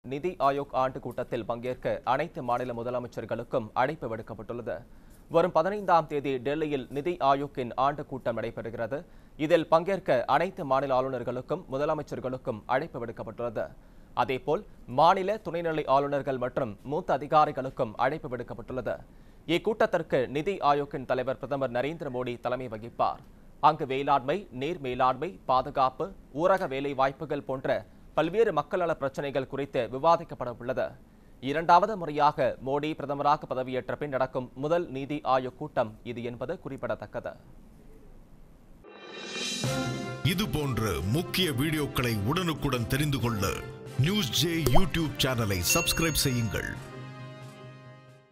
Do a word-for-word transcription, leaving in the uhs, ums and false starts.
நிதி ஆயோக் ஆண்டு கூட்டத்தில் பங்கேற்க அனைத்து மாநில முதலமைச்சர்களுக்கும் அழைப்பு விடுக்கப்பட்டுள்ளது. வரும் பதினைந்தாம் தேதி டெல்லியில் நிதி ஆயோக்கின் ஆண்டு கூட்டம் நடைபெறுகிறது. இதில் பங்கேற்க அனைத்து மாநில ஆளுநர்களுக்கும் முதலமைச்சர்களுக்கும் அழைப்பு விடுக்கப்பட்டுள்ளது. அதேபோல் மாநில துணைநிலை ஆளுநர்கள் மற்றும் மூத்த அதிகாரிகளுக்கும் அழைப்பு விடுக்கப்பட்டுள்ளது. இக்கூட்டத்திற்கு நிதி ஆயோக்கின் தலைவர் பிரதமர் நரேந்திர மோடி தலைமை வகிப்பார். அங்கு வேளாண்மை, நீர் மேலாண்மை, பாதுகாப்பு, ஊரக வேலை வாய்ப்புகள் போன்ற பல்வேறு மக்கள் நல பிரச்சினைகள் குறித்து விவாதிக்கப்பட உள்ளது. இரண்டாவது முறையாக மோடி பிரதமராக பதவியேற்ற பின் நடக்கும் முதல் நிதி ஆயோக் கூட்டம் இது என்பது குறிப்பிடத்தக்கது. இது போன்ற முக்கிய வீடியோக்களை உடனுக்குடன் தெரிந்து கொள்ள நியூஸ் ஜே யூடியூப் சேனலை சப்ஸ்கிரைப் செய்யுங்கள்.